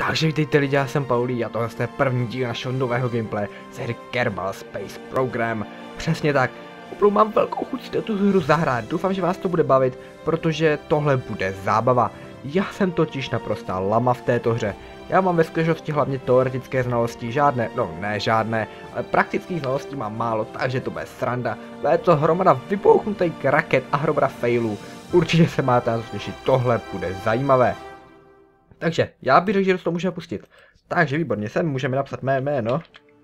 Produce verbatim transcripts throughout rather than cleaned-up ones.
Takže vítejte lidi, já jsem Paulí a tohle je první díl našeho nového gameplay z hry Kerbal Space Program. Přesně tak, opravdu mám velkou chuť si tu hru zahrát, doufám, že vás to bude bavit, protože tohle bude zábava. Já jsem totiž naprostá lama v této hře. Já mám ve skutečnosti hlavně teoretické znalosti, žádné, no ne žádné, ale praktických znalostí mám málo, takže to bude sranda. Bude to hromada vypouchnutých raket a hromada failů. Určitě se máte na to těšit, tohle bude zajímavé. Takže, já bych řekl, že to můžeme pustit. Takže výborně, sem můžeme napsat mé jméno.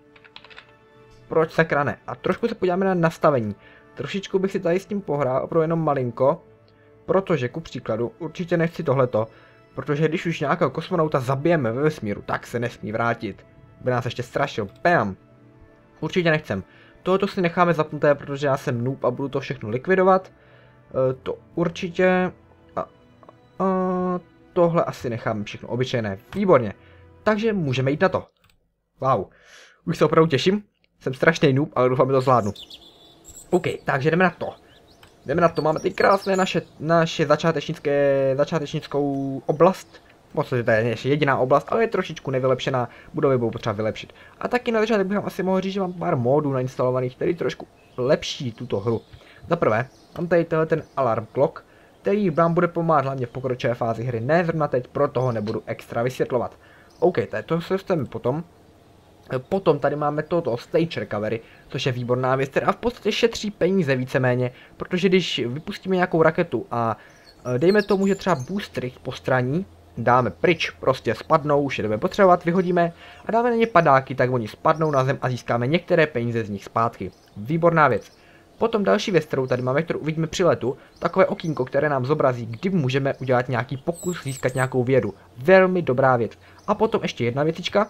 Proč sakra ne? A trošku se podíváme na nastavení. Trošičku bych si tady s tím pohrál, opravdu jenom malinko. Protože, ku příkladu, určitě nechci tohleto. Protože když už nějakého kosmonauta zabijeme ve vesmíru, tak se nesmí vrátit. By nás ještě strašil. Bam! Určitě nechcem. Tohoto si necháme zapnuté, protože já jsem noob a budu to všechno likvidovat. E, to určitě... A, a, tohle asi necháme všechno obyčejné. Výborně. Takže můžeme jít na to. Wow. Už se opravdu těším. Jsem strašný noob, ale doufám, že to zvládnu. OK, takže jdeme na to. Jdeme na to, máme ty krásné naše, naše začátečnické, začátečnickou oblast. Moc to je ještě jediná oblast, ale je trošičku nevylepšená, budovy budou potřeba vylepšit. A taky na začátek bych vám asi mohl říct, že mám pár módů nainstalovaných, který trošku lepší tuto hru. Za prvé, mám tady tenhle ten alarm clock, který vám bude pomáhat hlavně v pokročilé fázi hry, ne zrovna teď, proto ho nebudu extra vysvětlovat. OK, to se dostaneme potom. Potom tady máme toto stage recovery, což je výborná věc, která v podstatě šetří peníze víceméně, protože když vypustíme nějakou raketu a dejme tomu, že třeba boostry postraní, dáme pryč, prostě spadnou, už je jdeme potřebovat, vyhodíme a dáme na ně padáky, tak oni spadnou na zem a získáme některé peníze z nich zpátky. Výborná věc. Potom další věc, kterou tady máme, kterou uvidíme při letu, takové okýnko, které nám zobrazí, kdy můžeme udělat nějaký pokus, získat nějakou vědu. Velmi dobrá věc. A potom ještě jedna věcička.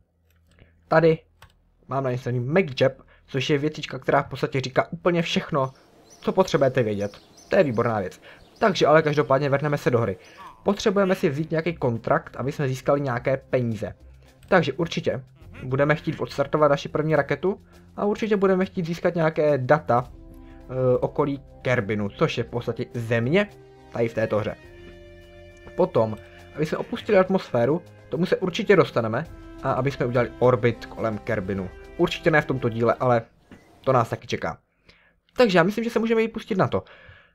Tady mám nainstalený MacJab, což je věcička, která v podstatě říká úplně všechno, co potřebujete vědět. To je výborná věc. Takže ale každopádně vrhneme se do hry. Potřebujeme si vzít nějaký kontrakt, aby jsme získali nějaké peníze. Takže určitě budeme chtít odstartovat naši první raketu a určitě budeme chtít získat nějaké data e, okolí Kerbinu, což je v podstatě země tady v této hře. Potom, aby jsme opustili atmosféru, tomu se určitě dostaneme, a aby jsme udělali orbit kolem Kerbinu. Určitě ne v tomto díle, ale to nás taky čeká. Takže já myslím, že se můžeme jít pustit na to.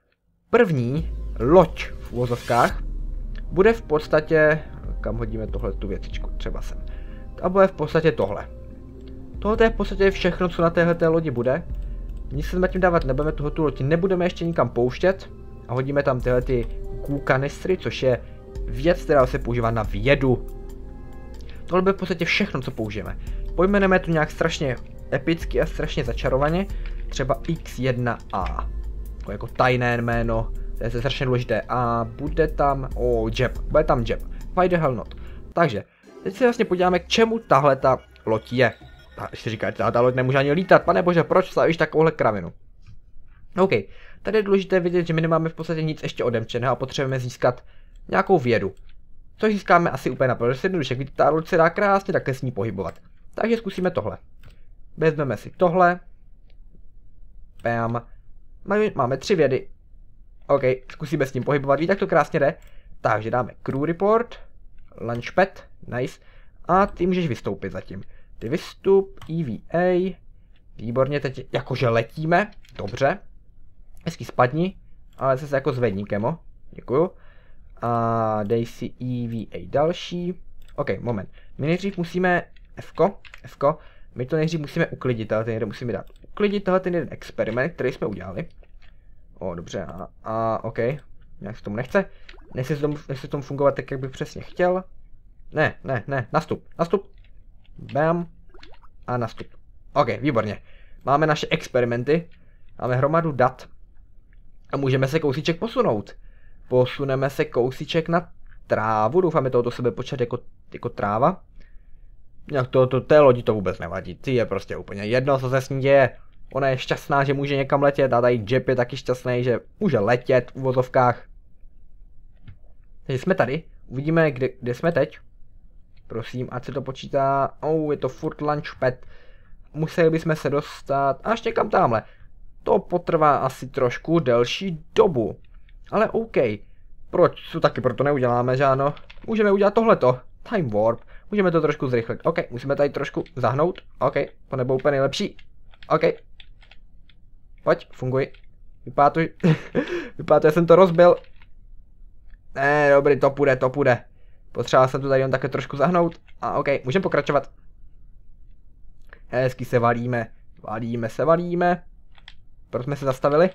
První loď v uvozovkách bude v podstatě, kam hodíme tohle tu věcičku, třeba sem. A bude v podstatě tohle. Tohle je v podstatě všechno, co na téhleté lodi bude. Nic se tím dávat nebudeme, tuhle tu loď nebudeme ještě nikam pouštět. A hodíme tam tyhle ty kanistry, což je věc, která se používá na vědu. Tohle bude v podstatě všechno, co použijeme. Pojmenujeme to nějak strašně epicky a strašně začarovaně. Třeba X jedna A. Jako, jako tajné jméno. To je strašně důležité. A bude tam... Oh, jab. Bude tam jab. Why the hell not? Takže, teď se vlastně podíváme, k čemu tahle ta loď je. A ještě říkáte, ta loď nemůže ani lítat. Pane bože, proč slavíš takovouhle kravinu? OK, tady je důležité vidět, že my nemáme v podstatě nic ještě odemčeného a potřebujeme získat nějakou vědu. Což získáme asi úplně naprosto jednoduše, jak vidíte, ta loď se dá krásně takhle s ní pohybovat. Takže zkusíme tohle. Vezmeme si tohle. Bam. Máme tři vědy. OK, zkusíme s ním pohybovat, víte, jak to krásně jde. Takže dáme crew report, launchpad, nice. A ty můžeš vystoupit zatím. Ty vystup, E V A. Výborně, teď jakože letíme. Dobře. Hezky spadni, ale se jako zvedni, kemo. Děkuju. A dej si E V A další. OK, moment. My nejdřív musíme Fko, Fko. My to nejdřív musíme uklidit, ale ten jeden musíme dát. Uklidit tohle ten jeden experiment, který jsme udělali. O, dobře, a, a OK. Nějak se tomu nechce. Nechce se tomu, nechce tomu fungovat tak, jak bych přesně chtěl. Ne, ne, ne, nastup, nastup. Bam. A nastup. OK, výborně. Máme naše experimenty. Máme hromadu dat. A můžeme se kousíček posunout. Posuneme se kousíček na trávu, doufám, to do sebe počet jako, jako tráva. Jak to, to, té lodi to vůbec nevadí, ty je prostě úplně jedno, co se s ní děje. Ona je šťastná, že může někam letět a tady Jab je taky šťastný, že může letět v uvozovkách. Takže jsme tady, uvidíme, kde, kde jsme teď. Prosím, ať se to počítá, oh, je to furt launchpad. Museli bychom se dostat až někam tamhle. To potrvá asi trošku delší dobu. Ale OK. Proč? Co taky proto neuděláme, že ano? Můžeme udělat tohleto. Time Warp. Můžeme to trošku zrychlit. OK, musíme tady trošku zahnout. OK, to nebylo úplně nejlepší. OK. Pojď, funguj. Vypadá to, vypadá to, že jsem to rozbil. Ne, dobrý, to půjde, to půjde. Potřeboval jsem to tady jen také trošku zahnout. A OK, můžeme pokračovat. Hezky se valíme. Valíme se, valíme. Proč jsme se zastavili?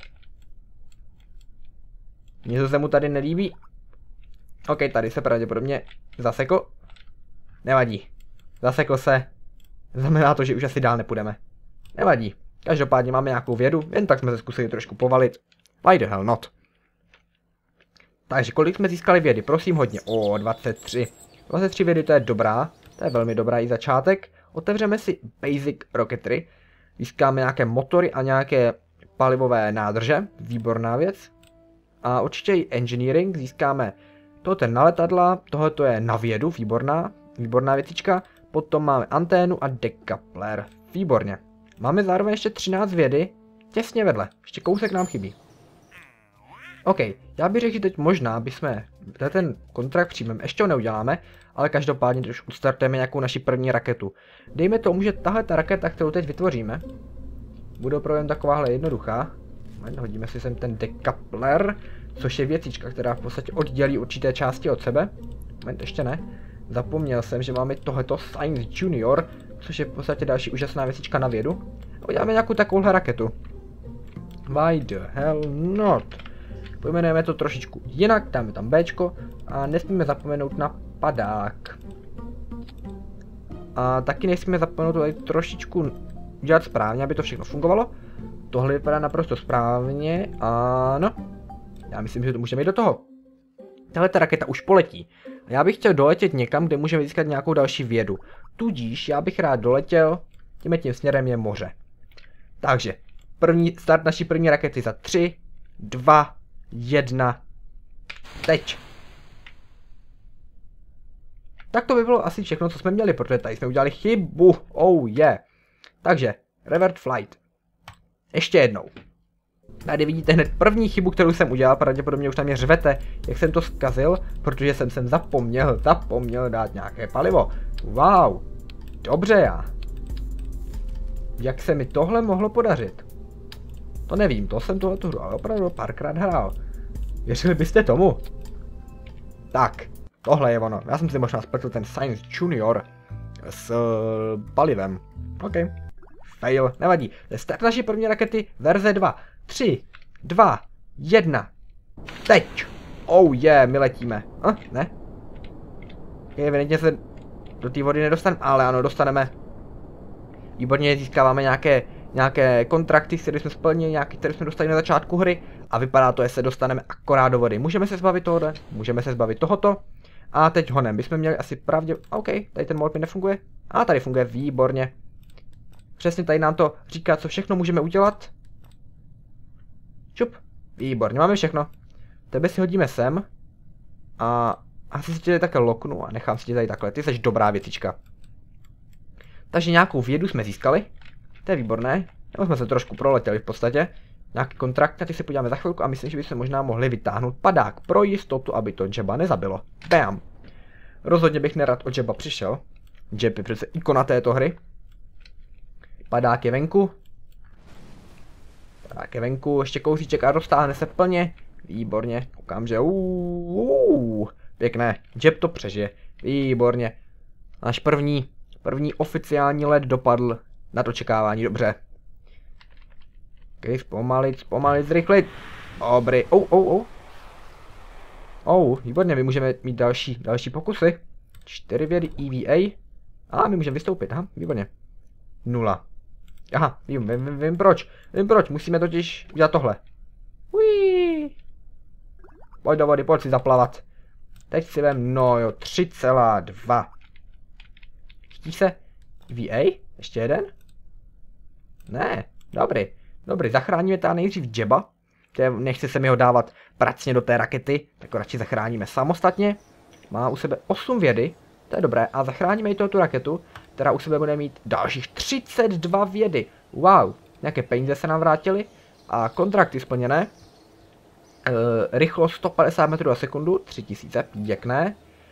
Něco se mu tady nelíbí. OK, tady se pravděpodobně zasekl. Nevadí. Zasekl se. Znamená to, že už asi dál nepůjdeme. Nevadí. Každopádně máme nějakou vědu, jen tak jsme se zkusili trošku povalit. Why the hell not? Takže kolik jsme získali vědy? Prosím hodně. O, dvacet tři. dvacet tři vědy, to je dobrá. To je velmi dobrá i začátek. Otevřeme si Basic Rocketry. Získáme nějaké motory a nějaké palivové nádrže. Výborná věc. A určitě i Engineering. Získáme tohle na letadla. Tohle je na vědu. Výborná. Výborná věcička. Potom máme anténu a decoupler. Výborně. Máme zároveň ještě třináct vědy. Těsně vedle. Ještě kousek nám chybí. OK, já bych řekl, že teď možná bychom ten kontrakt přijmeme, ještě ho neuděláme, ale každopádně už ustartujeme nějakou naši první raketu. Dejme tomu, že tahle ta raketa, kterou teď vytvoříme, bude opravdu takováhle jednoduchá. Hodíme si sem ten decoupler, což je věcička, která v podstatě oddělí určité části od sebe. Moment, ještě ne. Zapomněl jsem, že máme tohleto Science Junior, což je v podstatě další úžasná věcička na vědu. Uděláme nějakou takovouhle raketu. Why the hell not? Pojmenujeme to trošičku jinak, dáme tam Bčko a nesmíme zapomenout na padák. A taky nesmíme zapomenout tady trošičku udělat správně, aby to všechno fungovalo. Tohle vypadá naprosto správně, ano. Já myslím, že to můžeme jít do toho. Tahle ta raketa už poletí. A já bych chtěl doletět někam, kde můžeme získat nějakou další vědu. Tudíž já bych rád doletěl, tím tím směrem je moře. Takže, první start naší první rakety za tři, dva, jedna, teď. Tak to by bylo asi všechno, co jsme měli, protože tady jsme udělali chybu. Oh yeah. Takže, revert flight. Ještě jednou. Tady vidíte hned první chybu, kterou jsem udělal, pravděpodobně už tam mě řvete, jak jsem to zkazil, protože jsem sem zapomněl, zapomněl dát nějaké palivo. Wow. Dobře já. Jak se mi tohle mohlo podařit? To nevím, to jsem tohle tu hru, ale opravdu párkrát hrál. Věřili byste tomu? Tak, tohle je ono. Já jsem si možná spletl ten Science Junior s uh, palivem. OK. Fail, nevadí. To je start naší první rakety, verze dva. tři, dva, jedna. Teď. Oh yeah, my letíme. A, ne? Evidentně se do té vody nedostaneme, ale ano, dostaneme. Výborně, získáváme nějaké, nějaké kontrakty, které jsme splnili, nějaké, které jsme dostali na začátku hry. A vypadá to, že se dostaneme akorát do vody. Můžeme se zbavit tohoto, můžeme se zbavit tohoto. A teď honem, bychom měli asi pravdě... OK, tady ten mod mi nefunguje. A tady funguje výborně. Přesně tady nám to říká, co všechno můžeme udělat. Čup, výborně, máme všechno. Tebe si hodíme sem. A asi si tě tady také loknu a nechám si tě tady takhle. Ty jsi dobrá věcička. Takže nějakou vědu jsme získali. To je výborné. Nebo jsme se trošku proletěli v podstatě. Nějaký kontrakt, na ty se podíváme za chvilku a myslím, že bychom možná mohli vytáhnout padák pro jistotu, aby to Jeba nezabilo. Bam! Rozhodně bych nerad od Jeba přišel. Jeb je přece ikona této hry. Padák je venku. Padák je venku, ještě kousíček a roztáhne se plně. Výborně, koukám, že uuu, pěkné, Jeb to přežije. Výborně. Náš první, první oficiální let dopadl nad očekávání, dobře. Ok, zpomalit, zpomalit, zrychlit. Dobrý, oh, oh, oh. Oh, výborně, my můžeme mít další, další pokusy. Čtyři vědy E V A. A my můžeme vystoupit, aha, výborně. Nula. Aha, vím, vím, vím proč, vím proč, musíme totiž udělat tohle. Uiii. Pojď do vody, pojď si zaplavat. Teď si vem, no jo, tři celá dva. Chytí se? E V A? Ještě jeden? Ne, dobrý. Dobrý, zachráníme teda nejdřív Jeba. Nechce se mi ho dávat pracně do té rakety, tak ho radši zachráníme samostatně. Má u sebe osm vědy, to je dobré. A zachráníme i tu raketu, která u sebe bude mít dalších třicet dva vědy. Wow, nějaké peníze se nám vrátily. A kontrakty splněné. E, rychlost sto padesát metrů za sekundu, tři tisíce, pěkné.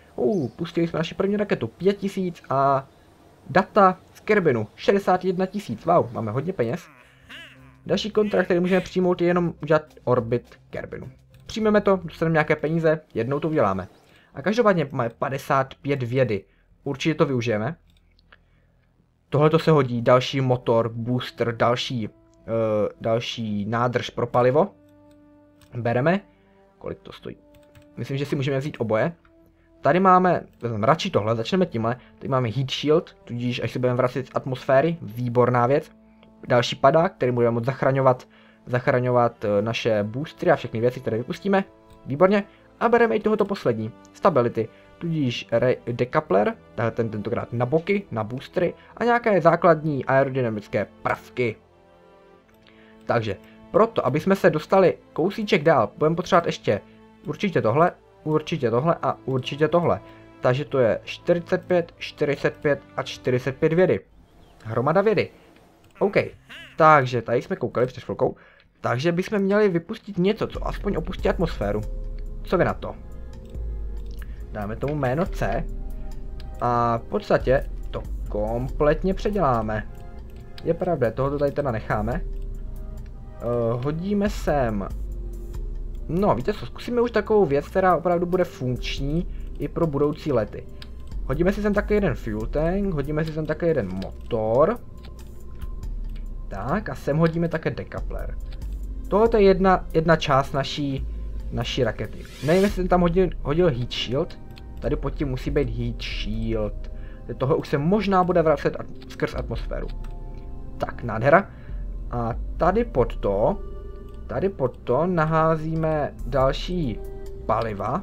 Uh, pustili jsme naši první raketu, pět tisíc a data z Kerbinu, šedesát jedna tisíc, wow, máme hodně peněz. Další kontrakt, který můžeme přijmout, je jenom udělat orbit Kerbinu. Přijmeme to, dostaneme nějaké peníze, jednou to uděláme. A každopádně máme padesát pět vědy, určitě to využijeme. Tohle to se hodí, další motor, booster, další, uh, další nádrž pro palivo. Bereme, kolik to stojí. Myslím, že si můžeme vzít oboje. Tady máme, vezmeme radši tohle, začneme tímhle. Tady máme heat shield, tudíž až se budeme vracet z atmosféry, výborná věc. Další padák, který budeme moct zachraňovat, zachraňovat naše boostry a všechny věci, které vypustíme. Výborně. A bereme i tohoto poslední, stability, tudíž decoupler, ten tentokrát na boky, na boostry a nějaké základní aerodynamické prvky. Takže, proto, aby jsme se dostali kousíček dál, budeme potřebovat ještě určitě tohle, určitě tohle a určitě tohle. Takže to je čtyřicet pět, čtyřicet pět a čtyřicet pět vědy. Hromada vědy. OK, takže tady jsme koukali před chvilkou. Takže bychom měli vypustit něco, co aspoň opustí atmosféru. Co vy na to? Dáme tomu jméno C. A v podstatě to kompletně předěláme. Je pravda, tohoto tady teda necháme. Uh, hodíme sem. No, víte co, zkusíme už takovou věc, která opravdu bude funkční i pro budoucí lety. Hodíme si sem také jeden fuel tank, hodíme si sem také jeden motor. Tak, a sem hodíme také decoupler. Tohle je jedna, jedna část naší, naší rakety. Nevím, jestli jsem tam hodil, hodil heat shield. Tady pod tím musí být heat shield. Tohle už se možná bude vracet at skrz atmosféru. Tak, nádhera. A tady pod to, tady pod to naházíme další paliva.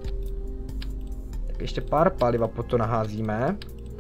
Tak ještě pár paliva pod to naházíme.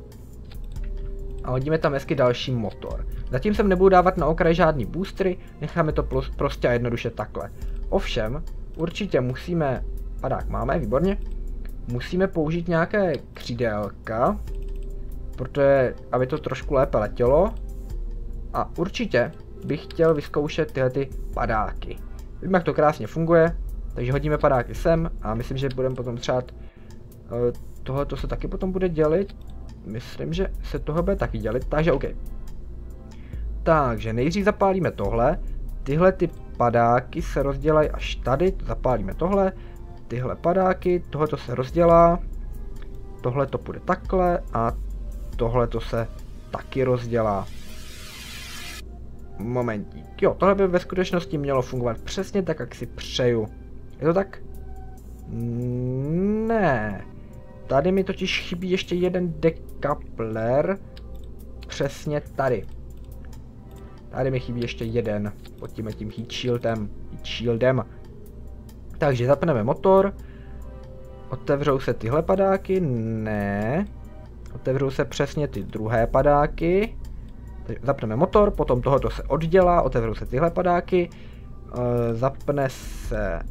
A hodíme tam hezky další motor. Zatím sem nebudu dávat na okraj žádný boostry, necháme to prostě a jednoduše takhle. Ovšem, určitě musíme, padák máme, výborně, musíme použít nějaké křídélka, protože, aby to trošku lépe letělo. A určitě bych chtěl vyzkoušet tyhle ty padáky. Vím, jak to krásně funguje, takže hodíme padáky sem a myslím, že budeme potom třeba tohle to se taky potom bude dělit. Myslím, že se toho bude taky dělit, takže OK. Takže nejdřív zapálíme tohle, tyhle ty padáky se rozdělají až tady, zapálíme tohle, tyhle padáky, tohle to se rozdělá, tohle to půjde takhle a tohle to se taky rozdělá. Momentík, jo, tohle by ve skutečnosti mělo fungovat přesně tak, jak si přeju. Je to tak? Ne. Tady mi totiž chybí ještě jeden decoupler. Přesně tady. Tady mi chybí ještě jeden. Pod tím tím heat shieldem. Heat shieldem. Takže zapneme motor. Otevřou se tyhle padáky. Ne. Otevřou se přesně ty druhé padáky. Takže zapneme motor, potom tohoto se oddělá, otevřou se tyhle padáky. E, zapne se...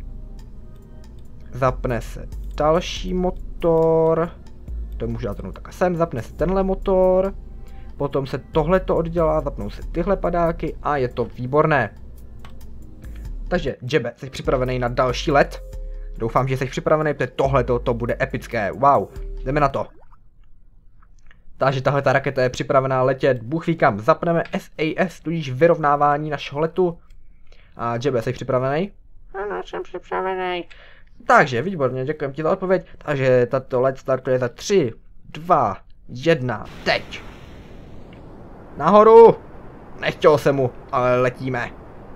Zapne se další motor. To můžu dát rovnou takhle sem, zapne se tenhle motor. Potom se tohleto oddělá, zapnou se tyhle padáky a je to výborné. Takže, Jebe, jsi připravený na další let? Doufám, že jsi připravený, protože tohleto to bude epické. Wow, jdeme na to. Takže tahle ta raketa je připravená letět, Bůh ví kam. Zapneme S A S, tudíž vyrovnávání našeho letu. A Jebe, jsi připravený? Ano, jsem připravený. Takže, výborně, děkujem ti za odpověď. Takže tato let startuje za tři, dva, jedna, teď. Nahoru! Nechtěl jsem mu, ale letíme.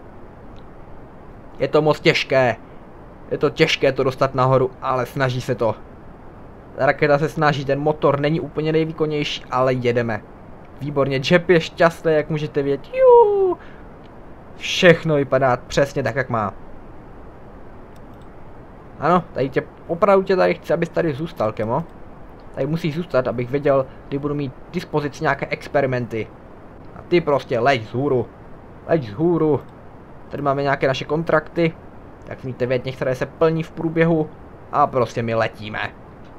Je to moc těžké. Je to těžké to dostat nahoru, ale snaží se to. Ta raketa se snaží, ten motor není úplně nejvýkonnější, ale jedeme. Výborně, Jeb je šťastný, jak můžete vědět. Jú! Všechno vypadá přesně tak, jak má. Ano, tady tě, opravdu tě tady chci, abys tady zůstal, Kemo. Tady musíš zůstat, abych věděl, kdy budu mít k dispozici nějaké experimenty. A ty prostě leď vzhůru. Leď vzhůru. Tady máme nějaké naše kontrakty. Jak smíte vědět, některé se plní v průběhu. A prostě my letíme.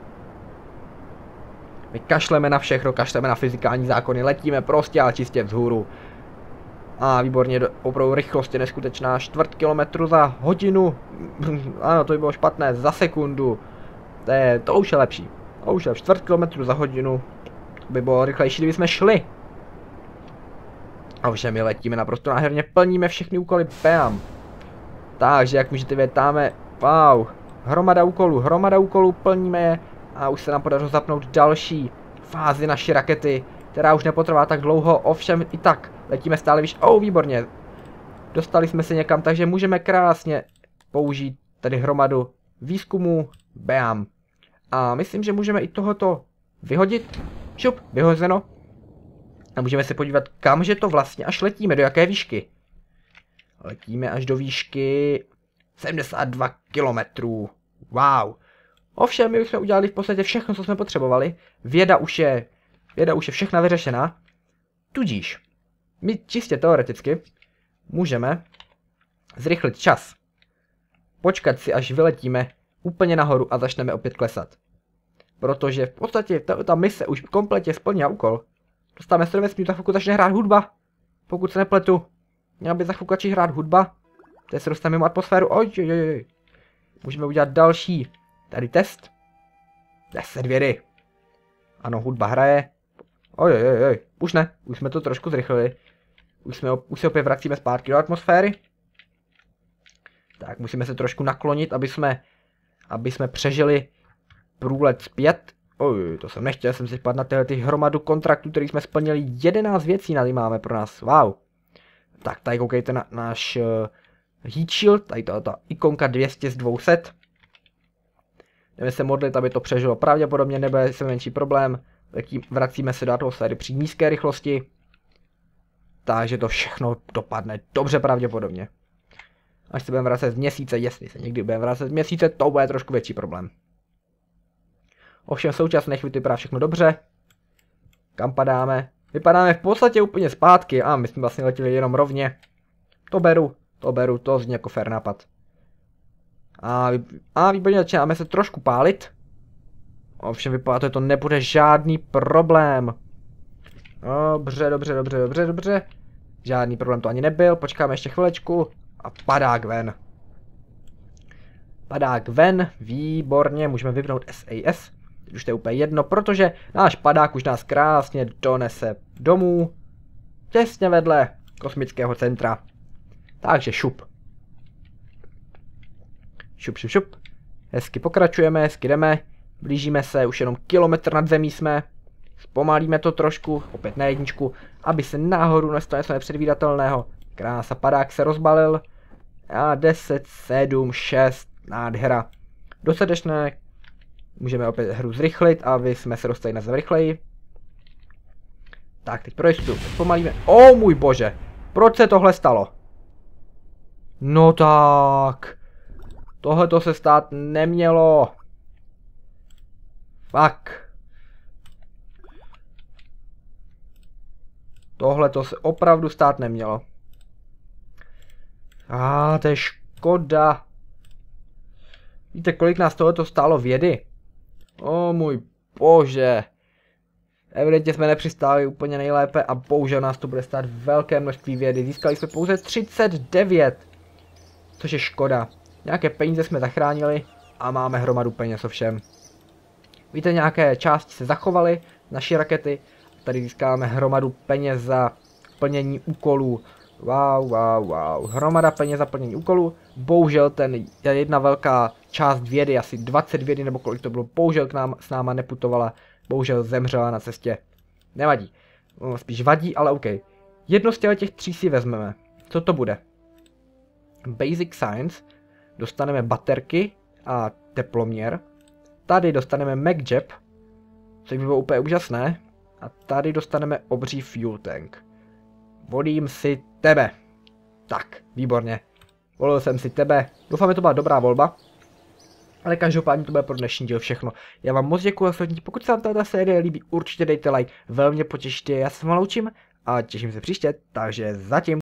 My kašleme na všechno, kašleme na fyzikální zákony, letíme prostě a čistě vzhůru. A výborně, opravdu rychlost je neskutečná, čtvrt kilometru za hodinu. Ano, to by bylo špatné, za sekundu. To, je, to už je lepší. A už je čtvrt kilometru za hodinu. By bylo rychlejší, kdyby jsme šli. A už my letíme naprosto nádherně, plníme všechny úkoly, bam. Takže jak můžete vědět, dáme, wow, hromada úkolů, hromada úkolů, plníme je. A už se nám podařilo zapnout další fázi naší rakety, která už nepotrvá tak dlouho, ovšem i tak letíme stále výš. Oh, výborně. Dostali jsme se někam, takže můžeme krásně použít tady hromadu výzkumů, bam. A myslím, že můžeme i tohoto vyhodit. Šup, vyhozeno. A můžeme se podívat, kamže to vlastně až letíme, do jaké výšky. Letíme až do výšky sedmdesát dva kilometrů. Wow. Ovšem, my už jsme udělali v podstatě všechno, co jsme potřebovali. Věda už je, věda už je všechna vyřešená. Tudíž, my čistě teoreticky můžeme zrychlit čas. Počkat si, až vyletíme úplně nahoru a začneme opět klesat. Protože v podstatě ta, ta mise už kompletně splnila úkol. Dostáváme se do vesmíru, za chvilku začne hrát hudba. Pokud se nepletu, měla by za chvilku začít hrát hudba. Teď se dostaneme mimo atmosféru. Oj, oj, oj. Můžeme udělat další tady test. deset vědy. Ano, hudba hraje. Oj, oj, oj, už ne, už jsme to trošku zrychlili. Už, jsme, už se opět vracíme zpátky do atmosféry. Tak, musíme se trošku naklonit, aby jsme, aby jsme přežili průlet zpět. Oj, to jsem nechtěl, jsem si spadl na tyhle ty hromadu kontraktů, který jsme splnili. jedenáct věcí tady máme pro nás, wow. Tak, tady koukejte na náš uh, heat shield, tady ta, ta ikonka dvě stě z dvou set. Jdeme se modlit, aby to přežilo, pravděpodobně nebude se menší problém. Vracíme se do atmosféry při nízké rychlosti. Takže to všechno dopadne dobře pravděpodobně. Až se budeme vracet z měsíce, jestli se někdy budeme vracet z měsíce, to bude trošku větší problém. Ovšem v současné chvíli vypadá všechno dobře. Kam padáme? Vypadáme v podstatě úplně zpátky. A my jsme vlastně letěli jenom rovně. To beru, to beru, to zní jako fair nápad. A, a výborně, začínáme se trošku pálit. Ovšem vypadá to, že to nebude žádný problém. Dobře, dobře, dobře, dobře, dobře. Žádný problém to ani nebyl, počkáme ještě chvilečku. A padák ven. Padák ven, výborně, můžeme vypnout S A S. Teď už to je úplně jedno, protože náš padák už nás krásně donese domů. Těsně vedle kosmického centra. Takže šup. Šup, šup, šup. Hezky pokračujeme, hezky jdeme. Blížíme se, už jenom kilometr nad zemí jsme. Zpomalíme to trošku, opět na jedničku, aby se nahoru nestalo něco nepředvídatelného. Krása, padák se rozbalil. A deset, sedm, šest, nádhera. Dostatečné. Můžeme opět hru zrychlit, aby jsme se dostali na zem rychleji. Tak, teď pro jistotu, zpomalíme. O můj bože, proč se tohle stalo? No tak. Tohle to se stát nemělo. Fuck. Tohle to se opravdu stát nemělo. A ah, to je škoda. Víte, kolik nás tohleto stálo vědy? O můj bože. Evidentně jsme nepřistáli úplně nejlépe a bohužel nás to bude stát velké množství vědy. Získali jsme pouze třicet devět. Což je škoda. Nějaké peníze jsme zachránili a máme hromadu peněz ovšem. Víte, nějaké části se zachovaly, naší rakety. Tady získáme hromadu peněz za plnění úkolů. Wow, wow, wow. Hromada peněz za plnění úkolů. Bohužel ten jedna velká část vědy, asi dvacet vědy nebo kolik to bylo, bohužel k nám s náma neputovala. Bohužel zemřela na cestě. Nevadí. Spíš vadí, ale OK. Jedno z těch tří si vezmeme. Co to bude? Basic Science. Dostaneme baterky a teploměr. Tady dostaneme MacJab, což by bylo úplně úžasné. A tady dostaneme obří fuel tank. Volím si tebe. Tak, výborně. Volil jsem si tebe. Doufám, že to byla dobrá volba. Ale každopádně to bude pro dnešní díl všechno. Já vám moc děkuji za sledování. Pokud se vám tato série líbí, určitě dejte like. Velmi potěšíte, já se vám loučím a těším se příště. Takže zatím.